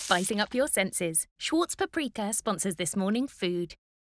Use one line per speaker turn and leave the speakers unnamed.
spicing up your senses. Schwartz Paprika sponsors This Morning Food.